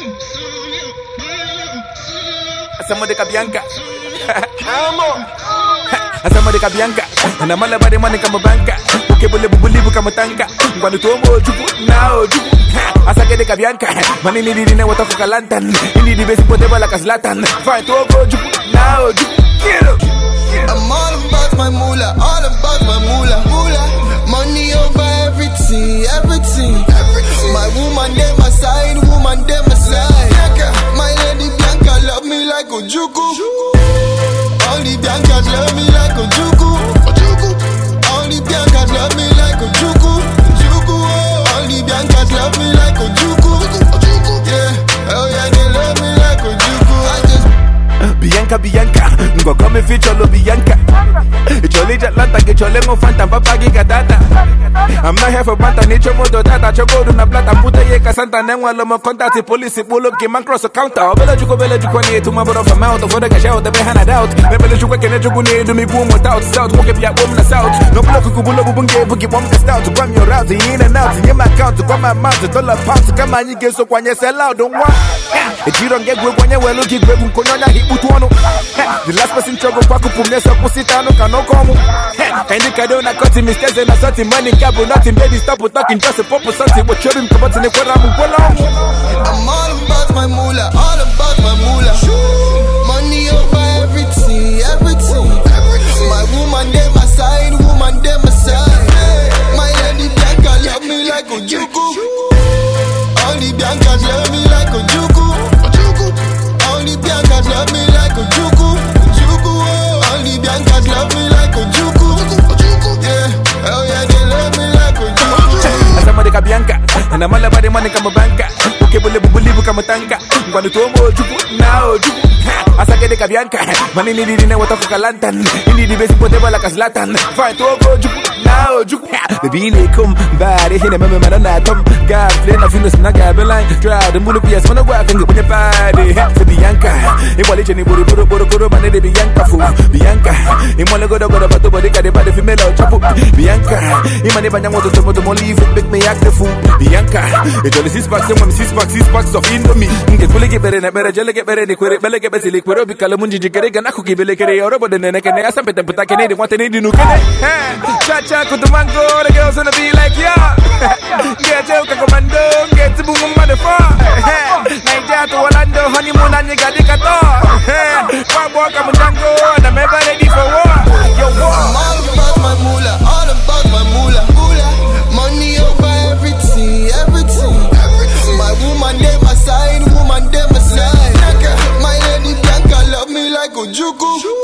Hacemos de Cabianca. Hacemos de Cabianca. Na mala bari money kama banka. Buke bule bubulibu kama tanka. Ngwanu tuomo juku nao juku. Asake de Cabianca. Mani ni didi na watako kalantan. Indi di besi pote bala kaslatan. Fine tuomo juku nao juku. I'm all about my moolah, all about my moolah. Money over everything, everything. My woman dem my side, woman dem my side. My lady Bianca love me like Ojuku. All the Biancas love me like Ojuku. All the Biancas love me like Ojuku. All the Biancas love me like Ojuku. Yeah, oh yeah, they love me like Ojuku. Bianca, ngo come feature Bianca. Chole Atlanta, get your lemon fanta, papa gigadata. I'm not here for banta, nature modo data, chogo na plata, puta yeka santa, nengwa lomo contact, police, pull up, man cross the counter. Bella juko ni to my brother from out, for the cash out, the behana doubt. Bella juko kene juko ni do me boom without south, walk up ya boom na south. No block kubulo bubunge, buki bomb the stout, to grab your route, in and out, in my account, to grab my mouth, $1 pounds, to come on, you get so when you sell out, don't want. If you don't get good when you well, look at Greg Konya, he put one. The last person trouble, Paku Pumnes, Pusitano, cano como. And the Cadona cut him, mistakes and assaulting money, cabo, nothing, baby, stop talking, just a pop or something, what you're in the button, I'm all about my moolah, all about my moolah. Money over everything, everything. My woman, dem my side, woman, dem my side. My lady Bianca love me like Ojuku. All the Biancas love me like Ojuku. All the Biancas love me like Ojuku. All the Biancas love me like Ojuku. Yeah, oh yeah, they love me like Ojuku. Hacemos de Cabianca. Na mala bari money kama banka. Buke bule bubulibu kama tanka. Ngwanu tuomo juku nao juku. Asake de Cabianca. Mani ni didi na watako kalantan. Indi di besi pote bala kaslatan. Fine tuomo juku nao juku. Baby ne come bari hina mama manana tom. God play na fino snaga beline. Try the mulu pias mana gwa kanga punya party. Se Bianca. Imwale cheni buru mane de Bianca fu. Bianca. Imwale godo batu body kade bade female chapu. Bianca. Imane banya moto tomo leave it make me act the fool. Bianca. It's only 6 packs of Indomie. Get fully get better, better, jelly get better, the query, belly get better, liquid, Calamunji, Gerega, Nakuki, Belekere, or Robo, the Nekan, I said, but I can want any new Chacha, to mango, the girls wanna be like ya. Get Joke, commando, get the boom, motherfucker. Niger to Orlando, honeymoon, and you got the Qatar. Walk up and tango, and I'm ever ready for war. I'm all about my moolah, all about my moolah. Money over everything, everything. My woman dem my side, woman dem my side. My lady Bianca love me like Ojuku.